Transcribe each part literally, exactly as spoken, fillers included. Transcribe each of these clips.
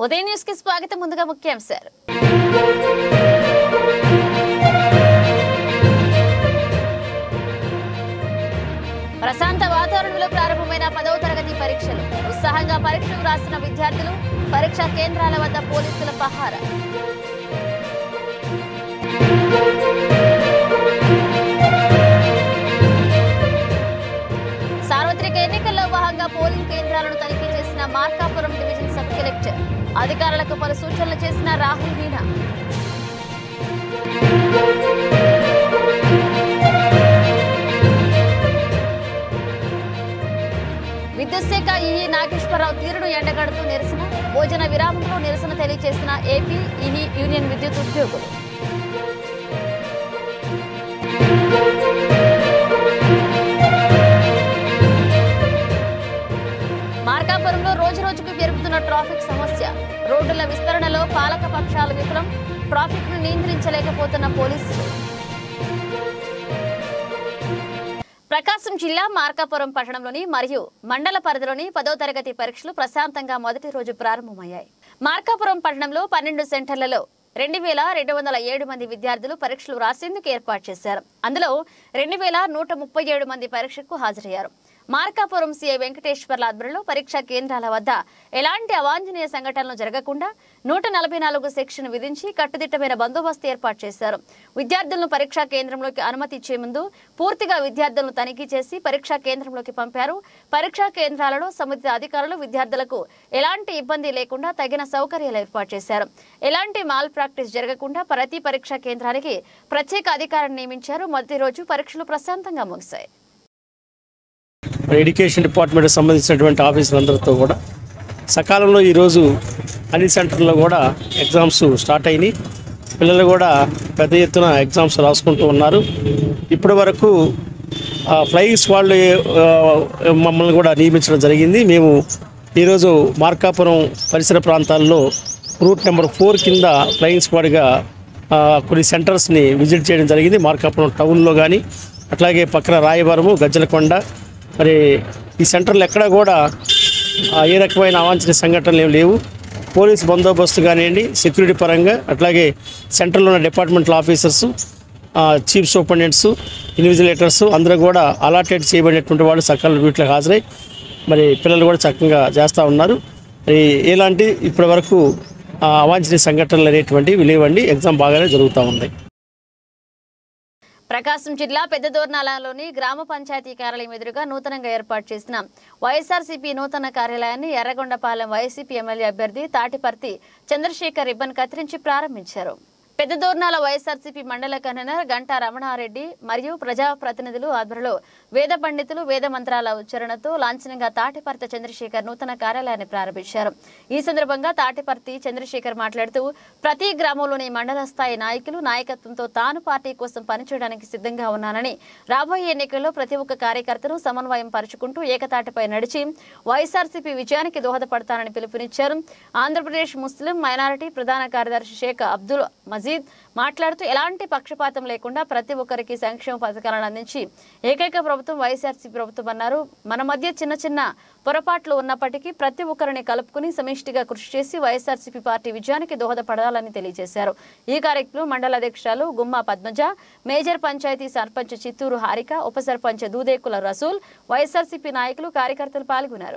ఉదయం న్యూస్ కి స్వాగతం. ముందుగా ముఖ్యాంశాలు. ప్రశాంత వాతావరణంలో ప్రారంభమైన పదవ తరగతి పరీక్షలు. ఉత్సాహంగా పరీక్షలు రాసిన విద్యార్థులు, పరీక్షా కేంద్రాల వద్ద పోలీసుల పహారా. సార్వత్రిక ఎన్నికల్లో భాగంగా పోలింగ్ కేంద్రాలను తనిఖీ చేసిన మార్కాపురం డివిజన్ సబ్ కలెక్టర్. అధికారులకు పలు సూచనలు చేసిన రాహుల్ మీనా. విద్యుత్ శాఖ ఈఈ నాగేశ్వరరావు తీరును ఎండగడుతూ నిరసన. భోజన విరామంలో నిరసన తెలియజేసిన ఏపీ ఈఈ యూనియన్ విద్యుత్ ఉద్యోగులు. మార్కాపురంలో రోజు రోజుకు పెరుగుతున్న ట్రాఫిక్ సమస్య. రోడ్డుల విస్తరణలో పాలక పక్షాల విఫలం. ట్రాఫిక్ ను నియంత్రించలేకపోతున్న పోలీసులు. ప్రకాశం జిల్లా మార్కాపురం పట్టణంలోని మరియు మండల పరిధిలోని పదో తరగతి పరీక్షలు ప్రశాంతంగా మొదటి రోజు ప్రారంభమయ్యాయి. మార్కాపురం పట్టణంలో పన్నెండు సెంటర్లలో రెండు వేల రెండు వందల ఏడు మంది విద్యార్థులు పరీక్షలు రాసేందుకు ఏర్పాటు చేశారు. అందులో రెండు వేల నూట ముప్పై ఏడు మంది పరీక్షకు హాజరయ్యారు. మార్కాపురం సీఐ వెంకటేశ్వర్ల ఆధ్వర్యంలో పరీక్షా కేంద్రాల వద్ద ఎలాంటి అవాంఛనీయ సంఘటనలు జరగకుండా నూట నలభై నాలుగు సెక్షన్ విధించి కట్టుదిట్టమైన బందోబస్తు ఏర్పాటు చేశారు. విద్యార్థులను పరీక్షా కేంద్రంలోకి అనుమతి ఇచ్చే ముందు పూర్తిగా విద్యార్థులను తనిఖీ చేసి పరీక్షా కేంద్రంలోకి పంపారు. పరీక్షా కేంద్రాలలో సంబంధిత అధికారులు విద్యార్థులకు ఎలాంటి ఇబ్బంది లేకుండా తగిన సౌకర్యాలు ఏర్పాటు చేశారు. ఎలాంటి మాల్ ప్రాక్టీస్ జరగకుండా ప్రతి పరీక్షా కేంద్రానికి ప్రత్యేక అధికారిని నియమించారు. మొదటి రోజు పరీక్షలు ప్రశాంతంగా ముగిశాయి. ఎడ్యుకేషన్ డిపార్ట్మెంట్కి సంబంధించినటువంటి ఆఫీసులందరితో కూడా సకాలంలో ఈరోజు అన్ని సెంటర్లో కూడా ఎగ్జామ్స్ స్టార్ట్ అయినాయి. పిల్లలు కూడా పెద్ద ఎత్తున ఎగ్జామ్స్ రాసుకుంటూ ఉన్నారు. ఇప్పటి వరకు ఫ్లయింగ్ స్క్వాడ్ మమ్మల్ని కూడా నియమించడం జరిగింది. మేము ఈరోజు మార్కాపురం పరిసర ప్రాంతాల్లో రూట్ నెంబర్ ఫోర్ కింద ఫ్లయింగ్ స్క్వాడ్గా కొన్ని సెంటర్స్ని విజిట్ చేయడం జరిగింది. మార్కాపురం టౌన్లో కానీ అట్లాగే పక్కన రాయవరము, గజ్జలకొండ, మరి ఈ సెంటర్లు ఎక్కడా కూడా ఏ రకమైన అవాంఛనీయ సంఘటనలు ఏమి లేవు. పోలీస్ బందోబస్తు కానివ్వండి, సెక్యూరిటీ పరంగా, అట్లాగే సెంటర్లో ఉన్న departmental officers, chief superintendents, invigilators అందరూ కూడా అలాటెడ్ చేయబడినటువంటి వాళ్ళు సకాల డ్యూటీలకు హాజరై మరి పిల్లలు కూడా చక్కగా చేస్తూ ఉన్నారు. మరి ఎలాంటి ఇప్పటి వరకు అవాంఛనీయ సంఘటనలు అనేటువంటివి లేవండి. ఎగ్జామ్ బాగానే జరుగుతూ ఉంది. ప్రకాశం జిల్లా పెద్దదోర్నాలలోని గ్రామ పంచాయతీ కార్యాలయం ఎదురుగా నూతనంగా ఏర్పాటు చేసిన వైఎస్ఆర్సీపీ నూతన కార్యాలయాన్ని ఎర్రగొండపాలెం వైసీపీ ఎమ్మెల్యే అభ్యర్థి తాటిపర్తి చంద్రశేఖర్ రిబ్బన్ కత్తిరించి ప్రారంభించారు. పెద్దదోర్నాల వైఎస్ఆర్సీపీ మండల కన్వీనర్ గంటా రమణారెడ్డి మరియు ప్రజాప్రతినిధులు ఆధ్వర్యంలో వేద పండితులు వేద మంత్రాల ఉచ్చారణతో లాంఛనంగా తాటిపర్తి చంద్రశేఖర్ నూతన కార్యాలయాన్ని ప్రారంభించారు. ఈ సందర్భంగా తాటిపర్తి చంద్రశేఖర్ మాట్లాడుతూ ప్రతి గ్రామంలోని మండల స్థాయి నాయకులు నాయకత్వంతో తాను పార్టీ కోసం పనిచేయడానికి సిద్ధంగా ఉన్నానని, రాబోయే ఎన్నికల్లో ప్రతి ఒక్క కార్యకర్తను సమన్వయం పరుచుకుంటూ ఏకతాటిపై నడిచి వైఎస్ఆర్సీపీ విజయానికి దోహదపడతానని పిలుపునిచ్చారు. ఆంధ్రప్రదేశ్ ముస్లిం మైనారిటీ ప్రధాన కార్యదర్శి షేక్ అబ్దుల్ మజీద్ మాట్లాడుతూ ఎలాంటి పక్షపాతం లేకుండా ప్రతి ఒక్కరికి సంక్షేమ పథకాలను అందించి ఏకైక ప్రభుత్వం వైఎస్ఆర్సీపీ ప్రభుత్వం అన్నారు. మన మధ్య చిన్న చిన్న పొరపాట్లు ఉన్నప్పటికీ ప్రతి ఒక్కరిని కలుపుకుని సమిష్టిగా కృషి చేసి వైఎస్ఆర్సీపీ పార్టీ విజయానికి దోహదపడాలని తెలియజేశారు. ఈ కార్యక్రమంలో మండల అధ్యక్షురాలు గుమ్మా పద్మజ, మేజర్ పంచాయతీ సర్పంచ్ చిత్తూరు హారిక, ఉప సర్పంచ్ దూదేకుల రసూల్, వైఎస్ఆర్సీపీ నాయకులు కార్యకర్తలు పాల్గొన్నారు.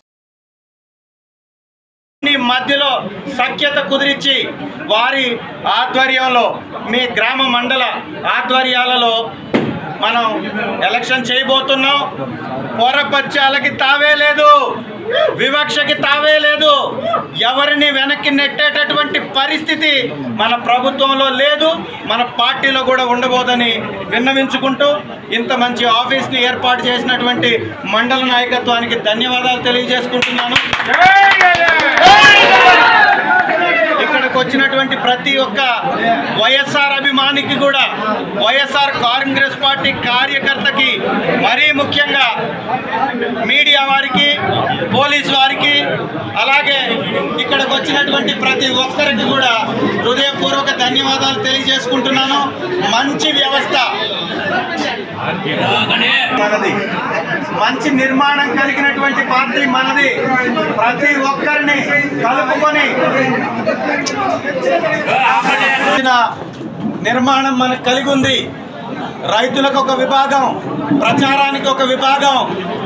మధ్యలో సఖ్యత కుదిరించి వారి ఆధ్వర్యంలో మీ గ్రామ మండల ఆధ్వర్యాలలో మనం ఎలక్షన్ చేయబోతున్నాం. పొరపత్యాలకి తావే లేదు, వివక్షకి తావే లేదు, ఎవరిని వెనక్కి నెట్టేటటువంటి పరిస్థితి మన ప్రభుత్వంలో లేదు, మన పార్టీలో కూడా ఉండబోదని విన్నవించుకుంటూ ఇంత మంచి ఆఫీస్ని ఏర్పాటు చేసినటువంటి మండల నాయకత్వానికి ధన్యవాదాలు తెలియజేసుకుంటున్నాను. ఇక్కడికి వచ్చినటువంటి ప్రతి ఒక్క వైఎస్ఆర్ అభిమానికి కూడా, వైఎస్ఆర్ కాంగ్రెస్ పార్టీ కార్యకర్తకి, మరీ ముఖ్యంగా మీడియా వారికి, పోలీస్ వారికి, అలాగే ఇక్కడికి వచ్చినటువంటి ప్రతి ఒక్కరికి కూడా హృదయపూర్వక ధన్యవాదాలు తెలియజేసుకుంటున్నాను. మంచి వ్యవస్థ మనది మంచి నిర్మాణం కలిగినటువంటి పార్టీ మనది. ప్రతి ఒక్కరిని కలుపుకొని నిర్మాణం మనకు కలిగి ఉంది. రైతులకు ఒక విభాగం, ప్రచారానికి ఒక విభాగం,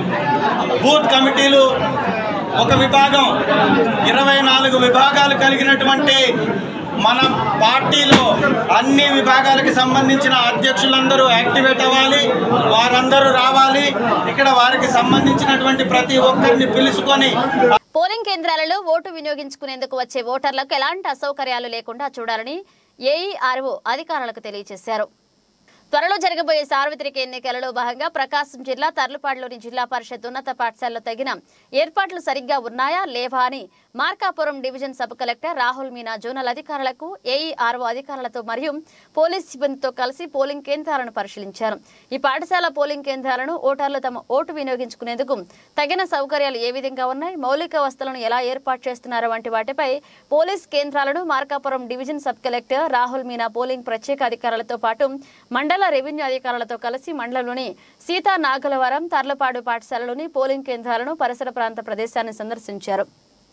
బూత్ కమిటీలు ఒక విభాగం, ఇరవై నాలుగు విభాగాలు కలిగినటువంటి మన పార్టీలో అన్ని విభాగాలకు సంబంధించిన అధ్యక్షులందరూ యాక్టివేట్ అవ్వాలి. వారందరూ రావాలి. ఇక్కడ వారికి సంబంధించినటువంటి ప్రతి ఒక్కరిని పిలుచుకొని పోలింగ్ కేంద్రాలలో ఓటు వినియోగించుకునేందుకు వచ్చే ఓటర్లకు ఎలాంటి అసౌకర్యాలు లేకుండా చూడాలని ఏఈఆర్ఓ అధికారులకు తెలియజేశారు. త్వరలో జరగబోయే సార్వత్రిక ఎన్నికలలో భాగంగా ప్రకాశం జిల్లా తర్లుపాడులోని జిల్లా పరిషత్ ఉన్నత పాఠశాలలో తగిన ఏర్పాట్లు సరిగ్గా ఉన్నాయా లేవా అని Markapuram division sub collector Rahul Meena zonal అధికారులకు, ఏఈఆర్ఓ అధికారులతో మరియు పోలీస్ సిబ్బందితో కలిసి పోలింగ్ కేంద్రాలను పరిశీలించారు. ఈ పాఠశాల పోలింగ్ కేంద్రాలను ఓటర్లు తమ ఓటు వినియోగించుకునేందుకు తగిన సౌకర్యాలు ఏ విధంగా ఉన్నాయి, మౌలిక వసతులను ఎలా ఏర్పాటు చేస్తున్నారు వంటి వాటిపై పోలీస్ కేంద్రాలను Markapuram division sub collector Rahul Meena polling ప్రత్యేక అధికారులతో పాటు మండల రెవెన్యూ అధికారులతో కలిసి మండలంలోని సీతా నాగలవరం తర్లపాడు పాఠశాలలోని పోలింగ్ కేంద్రాలను, పరిసర ప్రాంత ప్రదేశాన్ని సందర్శించారు.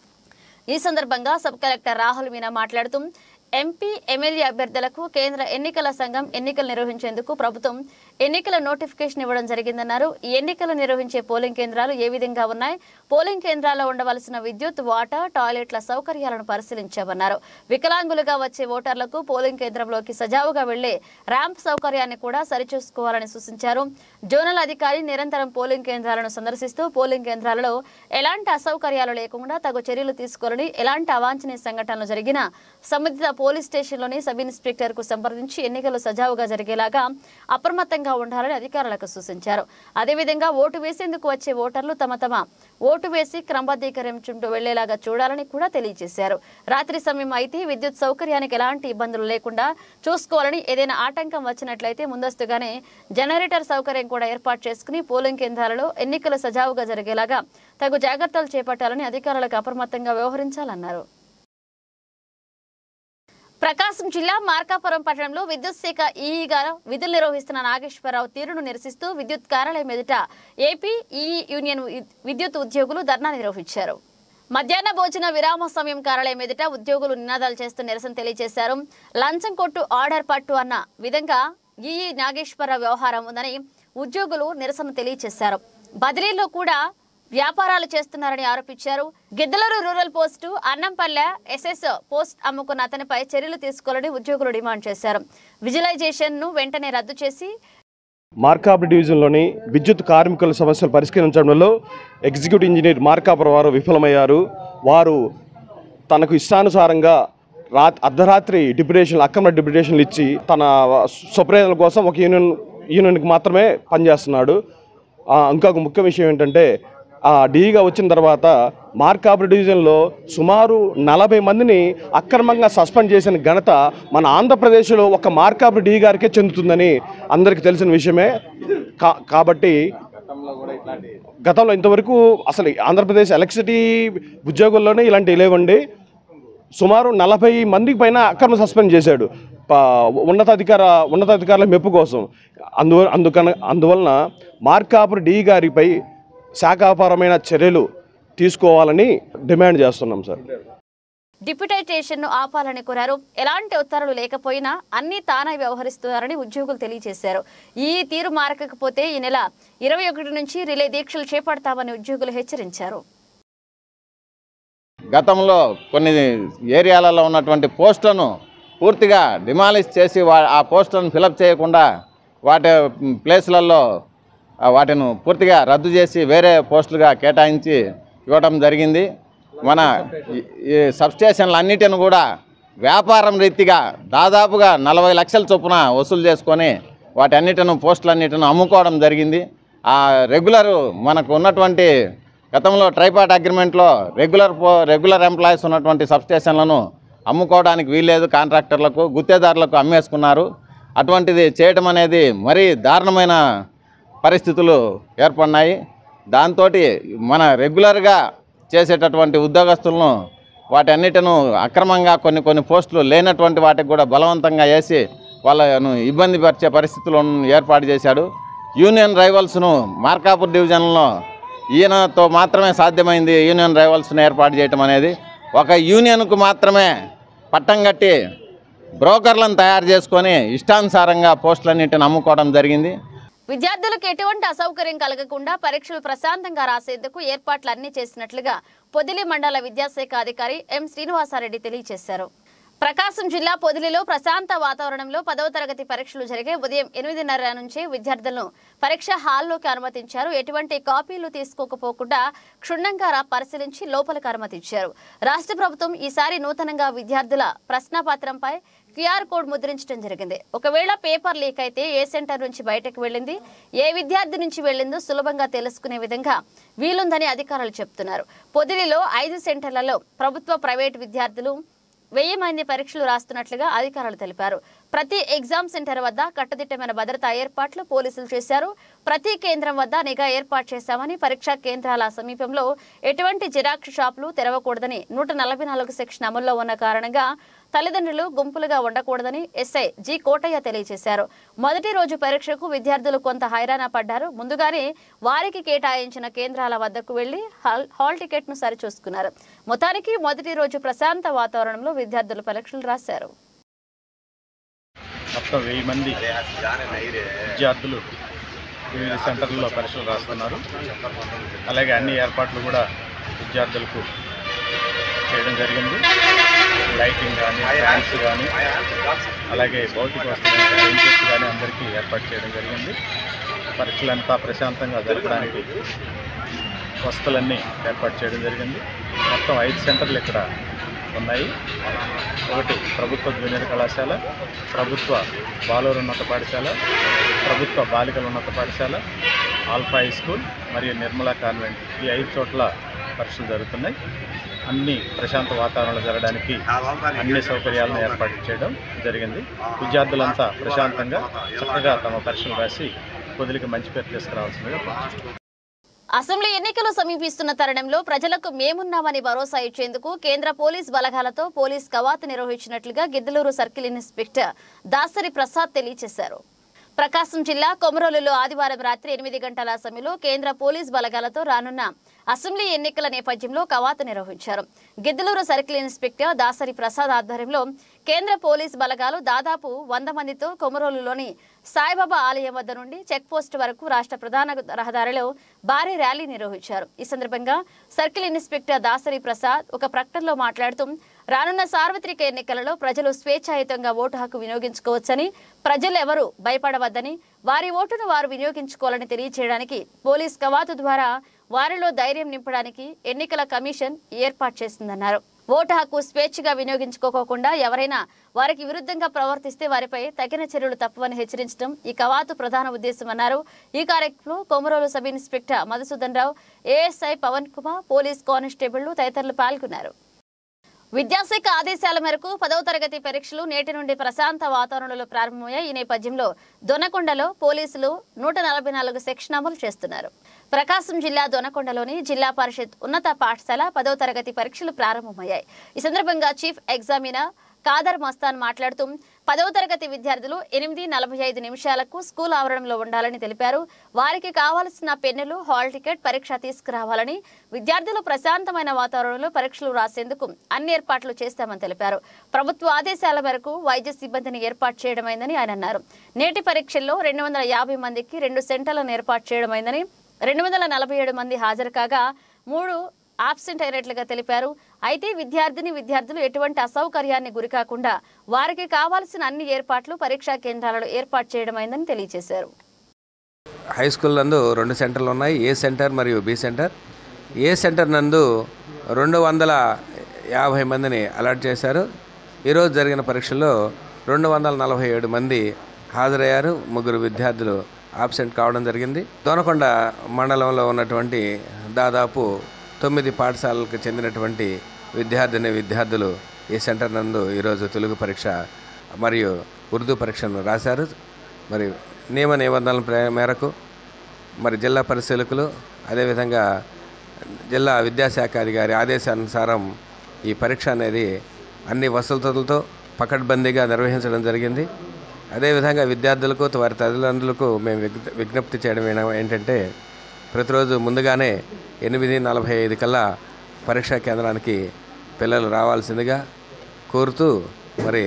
ఈ సందర్భంగా సబ్ కలెక్టర్ రాహుల్ మీనా మాట్లాడుతూ ఎంపీ ఎమ్మెల్యే అభ్యర్థులకు కేంద్ర ఎన్నికల సంఘం ఎన్నికలు నిర్వహించేందుకు ప్రభుత్వం ఎన్నికల నోటిఫికేషన్ ఇవ్వడం జరిగిందన్నారు. ఈ ఎన్నికలు నిర్వహించే పోలింగ్ కేంద్రాలు ఏ విధంగా ఉన్నాయి, పోలింగ్ కేంద్రాల్లో ఉండవలసిన విద్యుత్, వాటర్, టాయిలెట్ల సౌకర్యాలను పరిశీలించామన్నారు. వికలాంగులుగా వచ్చే ఓటర్లకు పోలింగ్ కేంద్రంలోకి సజావుగా వెళ్లే ర్యాంప్ సౌకర్యాన్ని కూడా సరిచూసుకోవాలని సూచించారు. జోనల్ అధికారి నిరంతరం పోలింగ్ కేంద్రాలను సందర్శిస్తూ పోలింగ్ కేంద్రాలలో ఎలాంటి అసౌకర్యాలు లేకుండా తగు చర్యలు తీసుకోవాలని, ఎలాంటి అవాంఛనీయ సంఘటనలు జరిగినా సంబంధిత పోలీస్ స్టేషన్లోని సబ్ ఇన్స్పెక్టర్ కు సంప్రదించి ఎన్నికలు సజావుగా జరిగేలాగా అప్రమత్తంగా ఉండాలని అధికారులకు సూచించారు. అదేవిధంగా ఓటు వేసేందుకు వచ్చే ఓటర్లు తమ తమ ఓటు వేసి క్రమబద్ధీకరించుకుంటూ వెళ్లేలాగా చూడాలని కూడా తెలియజేశారు. రాత్రి సమయం అయితే విద్యుత్ సౌకర్యానికి ఎలాంటి ఇబ్బందులు లేకుండా చూసుకోవాలని, ఏదైనా ఆటంకం వచ్చినట్లయితే ముందస్తుగానే జనరేటర్ సౌకర్యం కూడా ఏర్పాటు చేసుకుని పోలింగ్ కేంద్రాలలో ఎన్నికలు సజావుగా జరిగేలాగా తగు జాగ్రత్తలు చేపట్టాలని అధికారులకు అప్రమత్తంగా వ్యవహరించాలన్నారు. ప్రకాశం జిల్లా మార్కాపురం పట్టణంలో విద్యుత్ శాఖ ఈఈగా విధులు నిర్వహిస్తున్న నాగేశ్వరరావు తీరును నిరసిస్తూ విద్యుత్ కార్యాలయం ఎదుట ఏపీ ఈఈ యూనియన్ విద్యుత్ ఉద్యోగులు ధర్నా నిర్వహించారు. మధ్యాహ్న భోజన విరామ సమయం కార్యాలయం ఎదుట ఉద్యోగులు నినాదాలు చేస్తూ నిరసన తెలియజేశారు. లంచం కొట్టు ఆర్డర్ పట్టు అన్న విధంగా ఈఈ నాగేశ్వరరావు వ్యవహారం ఉందని ఉద్యోగులు నిరసన తెలియజేశారు. బదిలీలో కూడా వ్యాపారాలు చేస్తున్నారని ఆరోపించారు. Giddalur rural post, Annampalle SS post అమ్ముకున్న అతనిపై చర్యలు తీసుకోవాలని ఉద్యోగులు డిమాండ్ చేశారు. విజువలైజేషన్ ను వెంటనే రద్దు చేసి మార్కాపురం డివిజన్లోని విద్యుత్ కార్మికుల సమస్యలు పరిష్కరించడంలో ఎగ్జిక్యూటివ్ ఇంజనీర్ మార్కాపురం వారు విఫలమయ్యారు. వారు తనకు ఇష్టానుసారంగా రా అర్ధరాత్రి డిప్యుటేషన్లు అక్రమ డిప్యుటేషన్లు ఇచ్చి తన స్వప్రయోజనాల కోసం ఒక యూనియన్ యూనియన్కి మాత్రమే పనిచేస్తున్నాడు. ఇంకొక ముఖ్య విషయం ఏంటంటే డీగా వచ్చిన తర్వాత మార్కాపురం డివిజన్లో సుమారు నలభై మందిని అక్రమంగా సస్పెండ్ చేసిన ఘనత మన ఆంధ్రప్రదేశ్లో ఒక మార్కాపురం డీ గారికే చెందుతుందని అందరికీ తెలిసిన విషయమే. కా కాబట్టి గతంలో ఇంతవరకు అసలు ఆంధ్రప్రదేశ్ ఎలక్ట్రిసిటీ ఉద్యోగుల్లోనే ఇలాంటివి లేవండి. సుమారు నలభై మందికి పైన అక్రమ సస్పెండ్ చేశాడు ఉన్నతాధికార ఉన్నతాధికారుల మెప్పు కోసం. అందు అందుకన అందువలన మార్కాపురం డీ గారిపై శాఖాపరమైన చర్యలు తీసుకోవాలని డిమాండ్ చేస్తున్నాం సార్. డిప్యుటేషన్ ను ఆపాలని కోరారు. ఎలాంటి ఉత్తర్వులు లేకపోయినా అన్ని తానే వ్యవహరిస్తున్నారని ఉద్యోగులు తెలియజేశారు. ఈ తీరు మారకపోతే ఈ నెల ఇరవై ఒకటి నుంచి రిలే దీక్షలు చేపడతామని ఉద్యోగులు హెచ్చరించారు. గతంలో కొన్ని ఏరియాలలో ఉన్నటువంటి పోస్టులను పూర్తిగా డిమాలిష్ చేసి ఆ పోస్టులను ఫిలప్ చేయకుండా వాటి ప్లేస్లలో వాటిని పూర్తిగా రద్దు చేసి వేరే పోస్టులుగా కేటాయించి ఇవ్వడం జరిగింది. మన ఈ సబ్స్టేషన్లు అన్నిటిని కూడా వ్యాపారం రీతిగా దాదాపుగా నలభై లక్షల చొప్పున వసూలు చేసుకొని వాటి అన్నిటిని పోస్టులన్నిటిని అమ్ముకోవడం జరిగింది. ఆ రెగ్యులర్ మనకు ఉన్నటువంటి గతంలో ట్రైపార్ట్ అగ్రిమెంట్లో రెగ్యులర్ పో రెగ్యులర్ ఎంప్లాయీస్ ఉన్నటువంటి సబ్స్టేషన్లను అమ్ముకోవడానికి వీల్లేదు, కాంట్రాక్టర్లకు గుత్తేదారులకు అమ్మేసుకున్నారు. అటువంటిది చేయటం అనేది మరీ దారుణమైన పరిస్థితులు ఏర్పడినాయి. దాంతో మన రెగ్యులర్గా చేసేటటువంటి ఉద్యోగస్తులను వాటి అన్నిటిను అక్రమంగా కొన్ని కొన్ని పోస్టులు లేనటువంటి వాటికి కూడా బలవంతంగా వేసి వాళ్ళను ఇబ్బంది పరిచే పరిస్థితులను ఏర్పాటు చేశాడు. యూనియన్ రైవల్స్ను మార్కాపూర్ డివిజన్లో ఈయనతో మాత్రమే సాధ్యమైంది యూనియన్ రైవల్స్ను ఏర్పాటు చేయటం అనేది. ఒక యూనియన్కు మాత్రమే పట్టం కట్టి బ్రోకర్లను తయారు చేసుకొని ఇష్టానుసారంగా పోస్టులన్నింటిని అమ్ముకోవడం జరిగింది. విద్యార్థులకు ఎటువంటి అసౌకర్యం కలగకుండా పరీక్షలు ప్రశాంతంగా రాసేందుకు ఏర్పాట్లు అన్ని చేసినట్లుగా పొదిలి మండల విద్యాశాఖ అధికారి ఎం శ్రీనివాసారెడ్డి తెలియజేశారు. ప్రకాశం జిల్లా పొదిలిలో ప్రశాంత వాతావరణంలో పదవ తరగతి పరీక్షలు జరిగే ఉదయం ఎనిమిదిన్నర నుంచి విద్యార్థులను పరీక్ష హాల్లోకి అనుమతించారు. ఎటువంటి కాపీలు తీసుకోకపోకుండా క్షుణ్ణంగా పరిశీలించి లోపలికి అనుమతించారు. రాష్ట్ర ప్రభుత్వం ఈసారి నూతనంగా విద్యార్థుల ప్రశ్నాపత్రంపై క్యూఆర్ కోడ్ ముద్రించడం జరిగింది. ఒకవేళ పేపర్ లీక్ అయితే ఏ సెంటర్ నుంచి బయటకు వెళ్ళింది, ఏ విద్యార్థి నుంచి వెళ్ళిందో సులభంగా తెలుసుకునే విధంగా వీలుందని అధికారులు చెప్తున్నారు. పొదిలిలో ఐదు సెంటర్లలో ప్రభుత్వ ప్రైవేటు విద్యార్థులు వెయ్యి మంది పరీక్షలు రాస్తున్నట్లుగా అధికారులు తెలిపారు. ప్రతి ఎగ్జామ్ సెంటర్ వద్ద కట్టుదిట్టమైన భద్రతా ఏర్పాట్లు పోలీసులు చేశారు. ప్రతి కేంద్రం వద్ద నిఘా ఏర్పాటు చేశామని, పరీక్షా కేంద్రాల సమీపంలో ఎటువంటి జిరాక్స్ షాపులు తెరవకూడదని, నూట నలభై నాలుగు సెక్షన్ అమల్లో ఉన్న కారణంగా తల్లిదండ్రులు గుంపులుగా ఉండకూడదని ఎస్ఐ జి కోటయ్య తెలియజేశారు. మొదటి రోజు పరీక్షకు విద్యార్థులు కొంత హైరాణ పడ్డారు. ముందుగానే వారికి కేటాయించిన కేంద్రాల వద్దకు వెళ్లి హాల్ టికెట్ ను సరిచూసుకున్నారు. మొత్తానికి మొదటి రోజు ప్రశాంత వాతావరణంలో విద్యార్థులు పరీక్షలు రాశారు. మొత్తం వెయ్యి మంది విద్యార్థులు వివిధ సెంటర్లలో పరీక్షలు రాస్తున్నారు. అలాగే అన్ని ఏర్పాట్లు కూడా విద్యార్థులకు చేయడం జరిగింది. లైటింగ్ కానీ, ఫ్యాన్స్ కానీ, అలాగే భౌతిక వస్తువులు బెంచెస్ కానీ అందరికీ ఏర్పాటు చేయడం జరిగింది. పరీక్షలంతా ప్రశాంతంగా జరపడానికి వసతులన్నీ ఏర్పాటు చేయడం జరిగింది. మొత్తం ఐదు సెంటర్లు ఇక్కడ ఉన్నాయి. ఒకటి ప్రభుత్వ జూనియర్ కళాశాల, ప్రభుత్వ బాలుర ఉన్నత పాఠశాల, ప్రభుత్వ బాలికల ఉన్నత పాఠశాల, ఆల్ఫా హై స్కూల్ మరియు నిర్మలా కాన్వెంట్, ఈ ఐదు చోట్ల పరీక్షలు జరుగుతున్నాయి. అన్ని ప్రశాంత వాతావరణంలో జరగడానికి అన్ని సౌకర్యాలను ఏర్పాటు చేయడం జరిగింది. విద్యార్థులంతా ప్రశాంతంగా చక్కగా తమ పరీక్షలు రాసి పొదిలికి మంచి పేరు తీసుకురావాల్సిందిగా కోరుతున్నాను. అసెంబ్లీ ఎన్నికలు సమీపిస్తున్న తరుణంలో ప్రజలకు మేమున్నామని భరోసా ఇచ్చేందుకు కేంద్ర పోలీస్ బలగాలతో పోలీస్ కవాతు నిర్వహించినట్లుగా గిద్దలూరు సర్కిల్ ఇన్స్పెక్టర్ దాసరి ప్రసాద్ తెలియజేశారు. ప్రకాశం జిల్లా కొమరోలులో ఆదివారం రాత్రి ఎనిమిది గంటల సమయంలో కేంద్ర పోలీస్ బలగాలతో రానున్న అసెంబ్లీ ఎన్నికల నేపథ్యంలో కవాతు నిర్వహించారు. గిద్దలూరు సర్కిల్ ఇన్స్పెక్టర్ దాసరి ప్రసాద్ ఆధ్వర్యంలో కేంద్ర పోలీస్ బలగాలు దాదాపు వంద మందితో కొమరోలులోని సాయిబాబా ఆలయం వద్ద నుండి చెక్ పోస్ట్ వరకు రాష్ట్ర ప్రధాన రహదారిలో భారీ ర్యాలీ నిర్వహించారు. ఈ సందర్భంగా సర్కిల్ ఇన్స్పెక్టర్ దాసరి ప్రసాద్ ఒక ప్రకటనలో మాట్లాడుతూ రానున్న సార్వత్రిక ఎన్నికలలో ప్రజలు స్వేచ్ఛాయుతంగా ఓటు హక్కు వినియోగించుకోవచ్చని, ప్రజలు ఎవరూ భయపడవద్దని, వారి ఓటును వారు వినియోగించుకోవాలని తెలియజేయడానికి పోలీస్ కవాతు ద్వారా వారిలో ధైర్యం నింపడానికి ఎన్నికల కమిషన్ ఏర్పాటు చేసిందన్నారు. ఓటు హక్కు స్వేచ్ఛగా వినియోగించుకోకుండా ఎవరైనా వారికి విరుద్ధంగా ప్రవర్తిస్తే వారిపై తగిన చర్యలు తప్పవని హెచ్చరించడం ఈ కవాతు ప్రధాన ఉద్దేశమన్నారు. ఈ కార్యక్రమంలో Komarolu sub inspector Madhusudan Rao, ASI Pavan Kumar, police కానిస్టేబుళ్లు తదితరులు పాల్గొన్నారు. విద్యాశాఖ ఆదేశాల మేరకు పదవ తరగతి పరీక్షలు నేటి నుండి ప్రశాంత వాతావరణంలో ప్రారంభమయ్యాయి. ఈ నేపథ్యంలో దొనకొండలో పోలీసులు నూట నలభై నాలుగు సెక్షన్ అమలు చేస్తున్నారు. ప్రకాశం జిల్లా దొనకొండలోని జిల్లా పరిషత్ ఉన్నత పాఠశాల పదవ తరగతి పరీక్షలు ప్రారంభమయ్యాయి. ఈ సందర్భంగా చీఫ్ ఎగ్జామినర్ కాదర్ మస్తాన్ మాట్లాడుతూ పదవ తరగతి విద్యార్థులు ఎనిమిది నలభై ఐదు నిమిషాలకు స్కూల్ ఆవరణంలో ఉండాలని తెలిపారు. వారికి కావాల్సిన పెన్నులు, హాల్ టికెట్, పరీక్ష తీసుకురావాలని, విద్యార్థులు ప్రశాంతమైన వాతావరణంలో పరీక్షలు రాసేందుకు అన్ని ఏర్పాట్లు చేస్తామని తెలిపారు. ప్రభుత్వ ఆదేశాల మేరకు వైద్య సిబ్బందిని ఏర్పాటు చేయడమైందని ఆయన అన్నారు. నేటి పరీక్షల్లో రెండు వందల యాభై మందికి రెండు సెంటర్లను ఏర్పాటు చేయడమైందని, రెండు వందల నలభై ఏడు మంది హాజరు కాగా మూడు ఆబ్సెంట్ అయినట్లుగా తెలిపారు. అయితే విద్యార్థిని విద్యార్థులు ఎటువంటి అసౌకర్యాన్ని గురికాకుండా వారికి కావాల్సిన అన్ని ఏర్పాట్లు పరీక్షా కేంద్రాలలో ఏర్పాటు చేయడమైందని తెలియజేశారు. హై స్కూల్ నందు రెండు సెంటర్లు ఉన్నాయి, ఏ సెంటర్ మరియు బి సెంటర్. ఏ సెంటర్ నందు రెండు వందల యాభై మందిని అలాట్ చేశారు. ఈరోజు జరిగిన పరీక్షల్లో రెండు వందల నలభై ఏడు మంది హాజరయ్యారు, ముగ్గురు విద్యార్థులు ఆబ్సెంట్ కావడం జరిగింది. దొనకొండ మండలంలో ఉన్నటువంటి దాదాపు తొమ్మిది పాఠశాలలకు చెందినటువంటి విద్యార్థిని విద్యార్థులు ఈ సెంటర్ నందు ఈరోజు తెలుగు పరీక్ష మరియు ఉర్దూ పరీక్షను రాశారు. మరి నియమ నిబంధనల మేరకు మరి జిల్లా పరిశీలకులు అదేవిధంగా జిల్లా విద్యాశాఖ అధికారి ఆదేశానుసారం ఈ పరీక్ష అనేది అన్ని వసతులతో పకడ్బందీగా నిర్వహించడం జరిగింది. అదేవిధంగా విద్యార్థులకు వారి తల్లిదండ్రులకు మేము విజ్ఞప్తి చేయడం ఏంటంటే ప్రతిరోజు ముందుగానే ఎనిమిది నలభై ఐదు కల్లా పరీక్షా కేంద్రానికి పిల్లలు రావాల్సిందిగా కోరుతూ మరి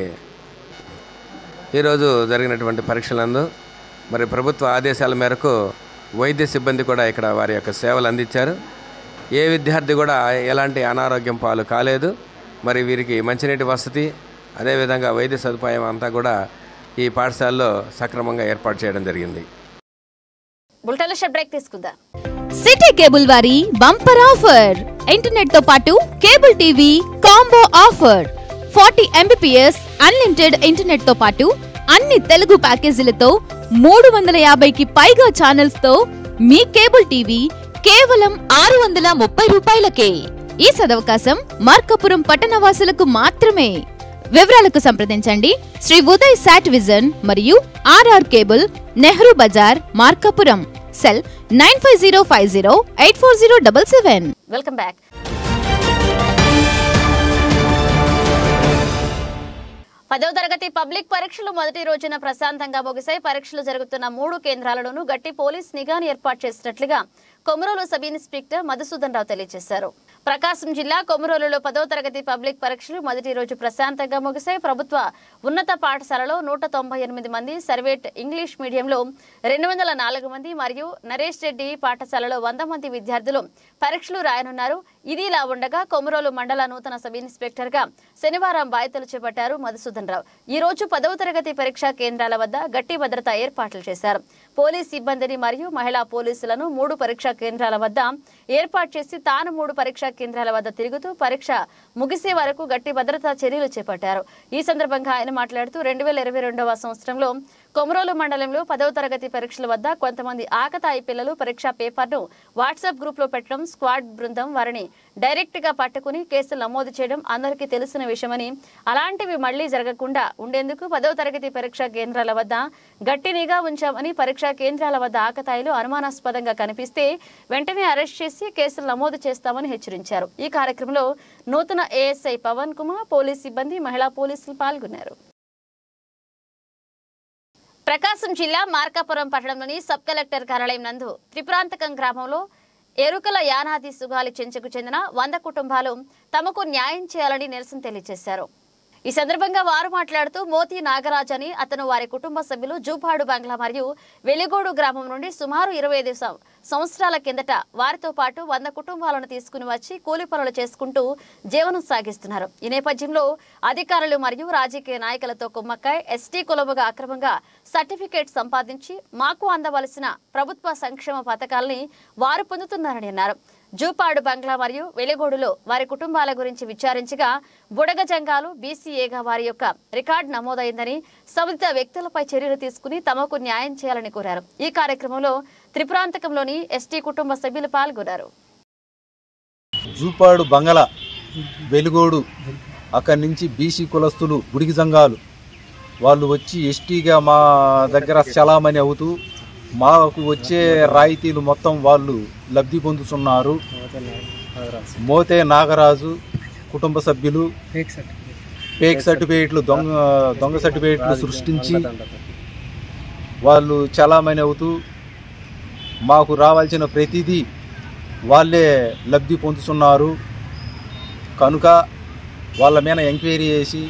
ఈరోజు జరిగినటువంటి పరీక్షలందు మరి ప్రభుత్వ ఆదేశాల మేరకు వైద్య సిబ్బంది కూడా ఇక్కడ వారి యొక్క సేవలు అందించారు. ఏ విద్యార్థి కూడా ఎలాంటి అనారోగ్యం పాలు కాలేదు. మరి వీరికి మంచినీటి వసతి అదేవిధంగా వైద్య సదుపాయం అంతా కూడా ఈ పాఠశాలలో సక్రమంగా ఏర్పాటు చేయడం జరిగింది. సిటీ కేబుల్ వారి బంపర్ ఆఫర్ ఇంటర్నెట్ తో పాటు cable TV combo offer forty Mbps unlimited internet తో పాటు అన్ని తెలుగు ప్యాకేజీలతో మూడు వందల యాభైకి పైగా ఛానల్స్ తో మీ కేబుల్ టీవీ కేవలం ఆరు వందల ముప్పై రూపాయలకే. ఈ సదవకాశం మార్కాపురం పట్టణవాసులకు మాత్రమే. వివరాలకు సంప్రదించండి శ్రీ ఉదయ్ సాట్ విజన్ మరియు RR cable, Nehru Bazar, Markapuram. Cell nine five zero five zero eight four zero double seven. Welcome back. పదవ తరగతి పబ్లిక్ పరీక్షలు మొదటి రోజున ప్రశాంతంగా ముగిశాయి. పరీక్షలు జరుగుతున్న మూడు కేంద్రాలలోనూ గట్టి పోలీస్ నిఘాను ఏర్పాటు చేసినట్లుగా కొమరోలు సబ్ ఇన్స్పెక్టర్ మధుసూదన్ రావు తెలియజేశారు. ప్రకాశం జిల్లా కొమరోలులో పదవ తరగతి పబ్లిక్ పరీక్షలు మొదటి రోజు ప్రశాంతంగా ముగిశాయి. ప్రభుత్వ ఉన్నత పాఠశాలలో నూట తొంభై ఎనిమిది మంది, సర్వేట్ ఇంగ్లీష్ మీడియంలో రెండు వందల నాలుగు మంది మరియు నరేష్ రెడ్డి పాఠశాలలో వంద మంది విద్యార్థులు పరీక్షలు రాయనున్నారు. ఇది ఇలా ఉండగా కొమరోలు మండల నూతన సబ్ ఇన్స్పెక్టర్ గా శనివారం బాధ్యతలు చేపట్టారు మధుసూదన్ రావు. ఈ రోజు పదవ తరగతి పరీక్షా కేంద్రాల వద్ద గట్టి భద్రతా ఏర్పాట్లు చేశారు. పోలీస్ సిబ్బందిని మరియు మహిళా పోలీసులను మూడు పరీక్షా కేంద్రాల వద్ద ఏర్పాటు చేసి తాను మూడు పరీక్షా కేంద్రాల వద్ద తిరుగుతూ పరీక్ష ముగిసే వరకు గట్టి భద్రతా చర్యలు చేపట్టారు. ఈ సందర్భంగా ఆయన మాట్లాడుతూ రెండు వేల ఇరవై రెండవ సంవత్సరంలో కొమరోలు మండలంలో పదవ తరగతి పరీక్షల వద్ద కొంతమంది ఆకతాయి పిల్లలు పరీక్షా పేపర్ను వాట్సాప్ గ్రూప్ లో పెట్టడం, స్క్వాడ్ బృందం వారిని డైరెక్ట్ గా పట్టుకుని కేసులు నమోదు చేయడం అందరికీ తెలిసిన విషయమని, అలాంటివి మళ్లీ జరగకుండా ఉండేందుకు పదవ తరగతి పరీక్షా కేంద్రాల వద్ద గట్టి నిఘా ఉంచామని, పరీక్షా కేంద్రాల వద్ద ఆకతాయిలు అనుమానాస్పదంగా కనిపిస్తే వెంటనే అరెస్ట్ చేసి కేసులు నమోదు చేస్తామని హెచ్చరించారు. ఈ కార్యక్రమంలో నూతన ఏఎస్ఐ పవన్ కుమార్, పోలీస్ సిబ్బంది, మహిళా పోలీసులు పాల్గొన్నారు. ప్రకాశం జిల్లా మార్కాపురం పట్టణంలోని సబ్ కలెక్టర్ కార్యాలయం నందు త్రిప్రాంతకం గ్రామంలో ఎరుకల యానాది సుగాలి చెంచుకు చెందిన వంద కుటుంబాలు తమకు న్యాయం చేయాలని నిరసన తెలియజేశారు. ఈ సందర్భంగా వారు మాట్లాడుతూ మోతి నాగరాజ్ అని అతను వారి కుటుంబ సభ్యులు జూపాడు బంగ్లా మరియు వెలిగోడు గ్రామం నుండి సుమారు ఇరవై ఐదు సంవత్సరాల కిందట వారితో పాటు వంద కుటుంబాలను తీసుకుని వచ్చి కూలి పనులు చేసుకుంటూ జీవనం సాగిస్తున్నారు. ఈ నేపథ్యంలో అధికారులు మరియు రాజకీయ నాయకులతో కుమ్మక్కాయ్ ఎస్టీ కులముగా అక్రమంగా సర్టిఫికేట్ సంపాదించి మాకు అందవలసిన ప్రభుత్వ సంక్షేమ పథకాలని వారు పొందుతున్నారని అన్నారు. జూపాడు బంగ్లా మరియు వెలిగోడులో వారి కుటుంబాల గురించి విచారించగా బుడగ జంగాలు బీసీఏగా వారి యొక్క రికార్డు నమోదైందని, సంబంధిత వ్యక్తులపై చర్యలు తీసుకుని తమకు న్యాయం చేయాలని కోరారు. ఈ కార్యక్రమంలో త్రిపురాంతకంలోని ఎస్టీ కుటుంబ సభ్యులు పాల్గొన్నారు. జూపాడు బంగ్లా, వెలిగోడు, అక్కడి నుంచి బీసీ కులస్తులు బుడిగి జంగాలు వాళ్ళు వచ్చి ఎస్టీగా మా దగ్గర చలామణి అవుతూ మాకు వచ్చే రాయితీలు మొత్తం వాళ్ళు లబ్ధి పొందుతున్నారు. మోతే నాగరాజు కుటుంబ సభ్యులు ఫేక్ సర్టిఫికేట్లు దొంగ దొంగ సర్టిఫికేట్లు సృష్టించి వాళ్ళు చలామణి అవుతూ మాకు రావాల్సిన ప్రతిదీ వాళ్ళే లబ్ధి పొందుతున్నారు. కనుక వాళ్ళ మీద ఎంక్వైరీ చేసి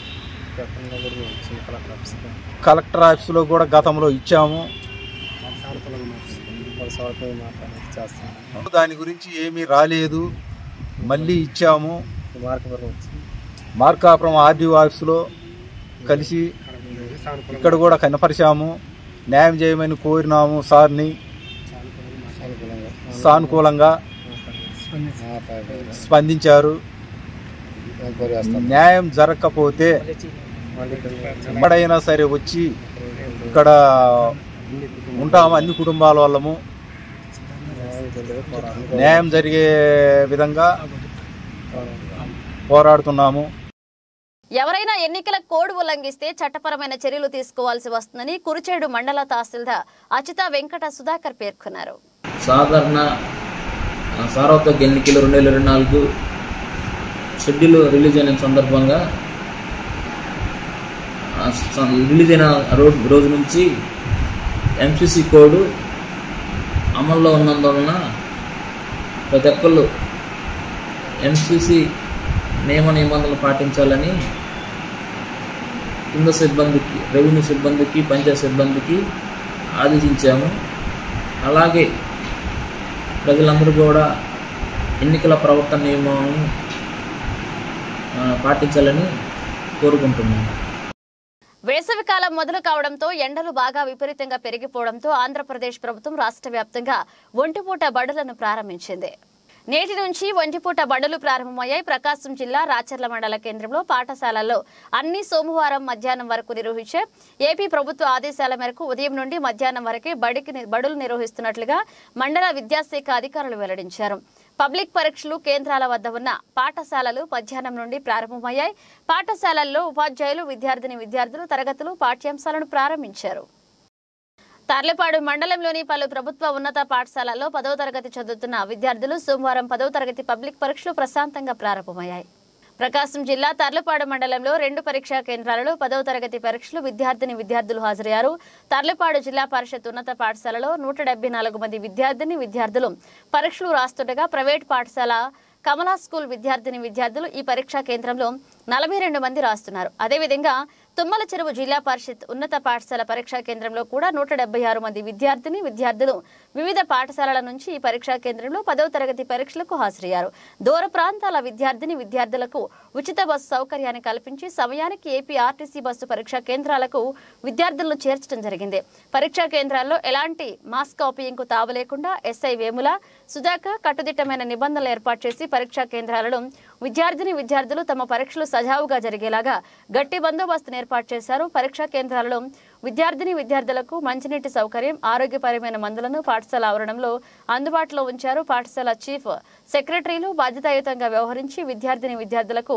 కలెక్టర్ ఆఫీసులో కూడా గతంలో ఇచ్చాము. దాని గురించి ఏమీ రాలేదు, మళ్ళీ ఇచ్చాము. మార్కాపురం ఆర్డీఓ ఆఫీసులో కలిసి ఇక్కడ కూడా కనపరిచాము, న్యాయం చేయమని కోరినాము. సార్ని సానుకూలంగా స్పందించారు. న్యాయం జరగకపోతే ఎక్కడైనా సరే వచ్చి ఇక్కడ ఉంటాము, అన్ని కుటుంబాల వాళ్ళము న్యాయం జరిగే విధంగా పోరాడుతున్నాము. ఎవరైనా ఎన్నికల కోడ్ ఉల్లంఘిస్తే చట్టపరమైన చర్యలు తీసుకోవాల్సి వస్తుందని కురిచేడు మండల తహసీల్దార్ అచిత వెంకట సుధాకర్ పేర్కొన్నారు. సాధారణ సార్వత్రిక ఎన్నికలు రెండు వేల ఇరవై నాలుగు షెడ్యూల్ రిలీజ్ అయిన సందర్భంగా రిలీజ్ అయిన రోజు నుంచి ఎంసీసీ కోడ్ అమల్లో ఉన్నందువలన ప్రతి ఒక్కళ్ళు ఎంసీసీ నియమ నిబంధనలు పాటించాలని కింద సిబ్బందికి, రెవెన్యూ సిబ్బందికి, పంచాయతీ సిబ్బందికి ఆదేశించాము. అలాగే ప్రజలందరూ కూడా ఎన్నికల ప్రవర్తన నియమాలను పాటించాలని కోరుకుంటున్నాము. వేసవికాలం మొదలు కావడంతో ఎండలు బాగా విపరీతంగా పెరిగిపోవడంతో ఆంధ్రప్రదేశ్ ప్రభుత్వం రాష్ట్ర వ్యాప్తంగా ఒంటిపూట బడులను ప్రారంభించింది. నేటి నుంచి ఒంటిపూట బడులు ప్రారంభమయ్యాయి. ప్రకాశం జిల్లా రాచర్ల మండల కేంద్రంలో పాఠశాలల్లో అన్ని సోమవారం మధ్యాహ్నం వరకు నిర్వహించే ఏపీ ప్రభుత్వ ఆదేశాల మేరకు ఉదయం నుండి మధ్యాహ్నం వరకే బడికి బడులు నిర్వహిస్తున్నట్లుగా మండల విద్యాశాఖ అధికారులు వెల్లడించారు. పబ్లిక్ పరీక్షలు కేంద్రాల వద్ద ఉన్న పాఠశాలలు మధ్యాహ్నం నుండి ప్రారంభమయ్యాయి. పాఠశాలల్లో ఉపాధ్యాయులు, విద్యార్థిని విద్యార్థులు తరగతులు, పాఠ్యాంశాలను ప్రారంభించారు. తర్లపాడు మండలంలోని పలు ప్రభుత్వ ఉన్నత పాఠశాలల్లో పదవ తరగతి చదువుతున్న విద్యార్థులు సోమవారం పదవ తరగతి పబ్లిక్ పరీక్షలు ప్రశాంతంగా ప్రారంభమయ్యాయి. ప్రకాశం జిల్లా తర్లపాడు మండలంలో రెండు పరీక్షా కేంద్రాలలో పదవ తరగతి పరీక్షలు విద్యార్థిని విద్యార్థులు హాజరయ్యారు. తర్లపాడు జిల్లా పరిషత్ ఉన్నత పాఠశాలలో నూట డెబ్బై నాలుగు మంది విద్యార్థిని విద్యార్థులు పరీక్షలు రాస్తుండగా ప్రైవేట్ పాఠశాల కమలా స్కూల్ విద్యార్థిని విద్యార్థులు ఈ పరీక్షా కేంద్రంలో నలభై రెండు మంది రాస్తున్నారు. అదేవిధంగా తుమ్మల చెరువు జిల్లా పరిషత్ ఉన్నత పాఠశాల పరీక్షా కేంద్రంలో కూడా నూట డెబ్బై ఆరు మంది విద్యార్థిని విద్యార్థులు వివిధ పాఠశాలల నుంచి ఈ పరీక్షా కేంద్రంలో పదవ తరగతి పరీక్షలకు హాజరయ్యారు. దూర ప్రాంతాల విద్యార్థిని విద్యార్థులకు ఉచిత బస్సు సౌకర్యాన్ని కల్పించి సమయానికి ఏపీ ఆర్టీసీ బస్సు పరీక్షా కేంద్రాలకు విద్యార్థులను చేర్చడం జరిగింది. పరీక్షా కేంద్రాల్లో ఎలాంటి మాస్ కాపీయింగ్కు తావలేకుండా ఎస్ఐ వేముల సుధాకర్ కట్టుదిట్టమైన నిబంధనలు ఏర్పాటు చేసి పరీక్షా కేంద్రాలలో విద్యార్థిని విద్యార్థులు తమ పరీక్షలు సజావుగా జరిగేలాగా గట్టి బందోబస్తును ఏర్పాటు చేశారు. పరీక్షా కేంద్రాలలో విద్యార్థిని విద్యార్థులకు మంచినీటి సౌకర్యం, ఆరోగ్యపరమైన మందులను పాఠశాల ఆవరణంలో అందుబాటులో ఉంచారు. పాఠశాల చీఫ్ సెక్రటరీలు బాధ్యతాయుతంగా వ్యవహరించి విద్యార్థిని విద్యార్థులకు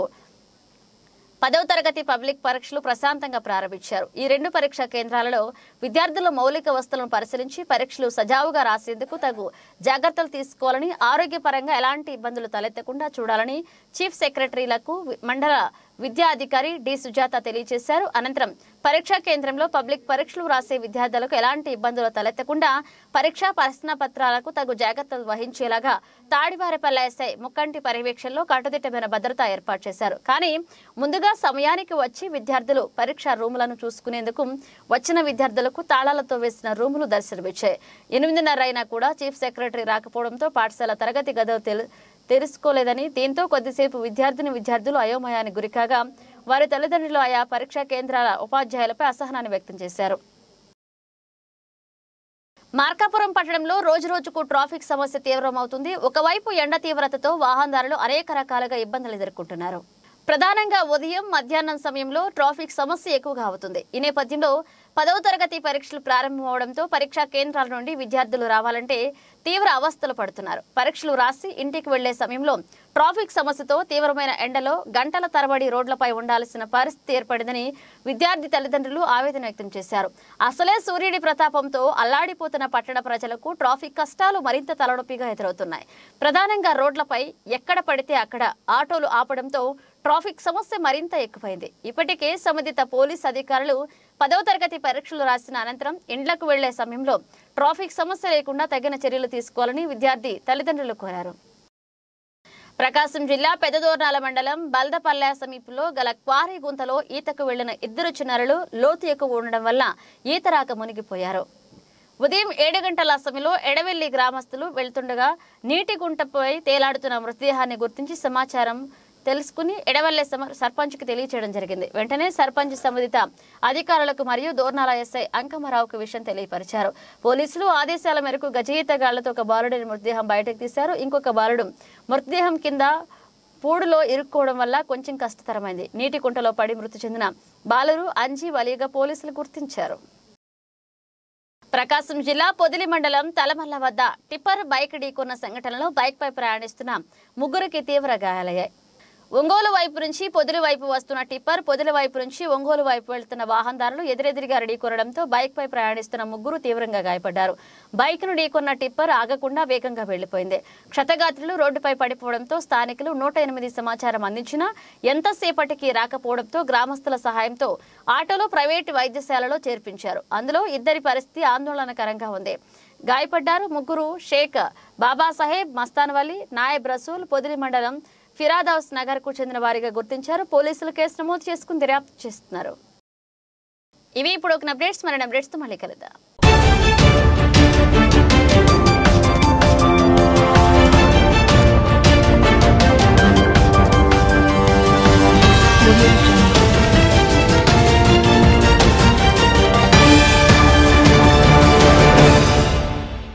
పదవ తరగతి పబ్లిక్ పరీక్షలు ప్రశాంతంగా ప్రారంభించారు. ఈ రెండు పరీక్షా కేంద్రాలలో విద్యార్థుల మౌలిక వసతులను పరిశీలించి పరీక్షలు సజావుగా రాసేందుకు తగు జాగ్రత్తలు తీసుకోవాలని, ఆరోగ్యపరంగా ఎలాంటి ఇబ్బందులు తలెత్తకుండా చూడాలని చీఫ్ సెక్రటరీలకు మండల విద్యా అధికారి డి సుజాత తెలియజేశారు. అనంతరం పరీక్షా కేంద్రంలో పబ్లిక్ పరీక్షలు రాసే విద్యార్థులకు ఎలాంటి ఇబ్బందులు తలెత్తకుండా పరీక్షా ప్రశ్న పత్రాలకు తగు జాగ్రత్తలు వహించేలాగా తాడివారిపల్లె ఎస్ఐ ముక్కంటి పర్యవేక్షణలో కట్టుదిట్టమైన భద్రత ఏర్పాటు చేశారు. కానీ ముందుగా సమయానికి వచ్చి విద్యార్థులు పరీక్షా రూములను చూసుకునేందుకు వచ్చిన విద్యార్థులకు తాళాలతో వేసిన రూములు దర్శనమిచ్చాయి. ఎనిమిదిన్నర అయినా కూడా చీఫ్ సెక్రటరీ రాకపోవడంతో పాఠశాల తరగతి గదులు తెలు తెరుచుకోలేదని, దీంతో కొద్దిసేపు విద్యార్థిని విద్యార్థులు అయోమయానికి గురికాగా వారి తల్లిదండ్రులు ఆయా పరీక్షా కేంద్రాల ఉపాధ్యాయులపై అసహనాన్ని వ్యక్తం చేశారు. మార్కాపురం పట్టణంలో రోజు రోజుకు ట్రాఫిక్ సమస్య తీవ్రమవుతుంది. ఒకవైపు ఎండ తీవ్రతతో వాహనదారులు అనేక రకాలుగా ఇబ్బందులు ఎదుర్కొంటున్నారు. ప్రధానంగా ఉదయం, మధ్యాహ్నం సమయంలో ట్రాఫిక్ సమస్య ఎక్కువగా అవుతుంది. ఈ నేపథ్యంలో పదవ తరగతి పరీక్షలు ప్రారంభమవడంతో పరీక్షా కేంద్రాల నుండి విద్యార్థులు రావాలంటే తీవ్ర అవస్థలు పడుతున్నారు. పరీక్షలు రాసి ఇంటికి వెళ్లే సమయంలో ట్రాఫిక్ సమస్యతో తీవ్రమైన ఎండలో గంటల తరబడి రోడ్లపై ఉండాల్సిన పరిస్థితి ఏర్పడిందని విద్యార్థి తల్లిదండ్రులు ఆవేదన వ్యక్తం చేశారు. అసలే సూర్యుడి ప్రతాపంతో అల్లాడిపోతున్న పట్టణ ప్రజలకు ట్రాఫిక్ కష్టాలు మరింత తలనొప్పిగా ఎదురవుతున్నాయి. ప్రధానంగా రోడ్లపై ఎక్కడ పడితే అక్కడ ఆటోలు ఆపడంతో ట్రాఫిక్ సమస్య మరింత ఎక్కువైంది. ఇప్పటికే సంబంధిత పోలీస్ అధికారులు పదవ తరగతి పరీక్షలు రాసిన అనంతరం ఇండ్లకు వెళ్లే సమయంలో ట్రాఫిక్ సమస్య లేకుండా తగిన చర్యలు తీసుకోవాలని విద్యార్థి తల్లిదండ్రులు కోరారు. ప్రకాశం జిల్లా పెద్దదోర్నాల మండలం బల్దపల్లె సమీపంలో గల క్వారీ గుంతలో ఈతకు వెళ్లిన ఇద్దరు చిన్నారులు లోతు ఎక్కువ ఉండడం వల్ల ఈత రాక మునిగిపోయారు. ఉదయం ఏడు గంటల సమయంలో ఎడవెల్లి గ్రామస్తులు వెళ్తుండగా నీటి గుంటపై తేలాడుతున్న మృతదేహాన్ని గుర్తించి సమాచారం తెలుసుకుని ఎడవెల్లె సర్పంచ్కి తెలియచేయడం జరిగింది. వెంటనే సర్పంచ్ సంబంధిత అధికారులకు మరియు దోర్నాల ఎస్ఐ అంకమరావుకు విషయం తెలియపరిచారు. పోలీసులు ఆదేశాల మేరకు గజఈతగాళ్లతో ఒక బాలుడిని మృతదేహం బయటకు తీశారు. ఇంకొక బాలుడు మృతదేహం కింద పూడులో ఇరుక్కోవడం వల్ల కొంచెం కష్టతరమైంది. నీటి కుంటలో పడి మృతి చెందిన బాలురు అంజీ వలిగా పోలీసులు గుర్తించారు. ప్రకాశం జిల్లా పొదిలి మండలం తలమల్ల వద్ద టిప్పర్ బైక్ ఢీకొన్న సంఘటనలో బైక్ పై ప్రయాణిస్తున్న ముగ్గురికి తీవ్ర గాయాలయ్యాయి. ఒంగోలు వైపు నుంచి పొదిలి వైపు వస్తున్న టిప్పర్ పొదిలి వైపు నుంచి ఒంగోలు వైపు వెళ్తున్న వాహనదారులు ఎదురెదురుగా ఢీకొనడంతో బైక్ పై ప్రయాణిస్తున్న ముగ్గురు తీవ్రంగా గాయపడ్డారు. బైక్ ను ఢీకొన్న టిప్పర్ ఆగకుండా వేగంగా వెళ్లిపోయింది. క్షతగాత్రులు రోడ్డుపై పడిపోవడంతో స్థానికులు నూట ఎనిమిది సమాచారం అందించినా ఎంతసేపటికి రాకపోవడంతో గ్రామస్తుల సహాయంతో ఆటోలో ప్రైవేటు వైద్యశాలలో చేర్పించారు. అందులో ఇద్దరి పరిస్థితి ఆందోళనకరంగా ఉంది. గాయపడ్డారు ముగ్గురు షేక్ బాబాసాహెబ్ మస్తాన్వలి, నాయబ్ రసూల్ పొదిలి మండలం ఫిరాదౌస్ నగర్ కు చెందిన వారిగా గుర్తించారు. పోలీసులు కేసు నమోదు చేసుకుని దర్యాప్తు చేస్తున్నారు. ఇవి ఇప్పుడు ఒక అప్డేట్స్, మరిన్ని అప్డేట్స్ తో మళ్ళీ కలుద్దాం.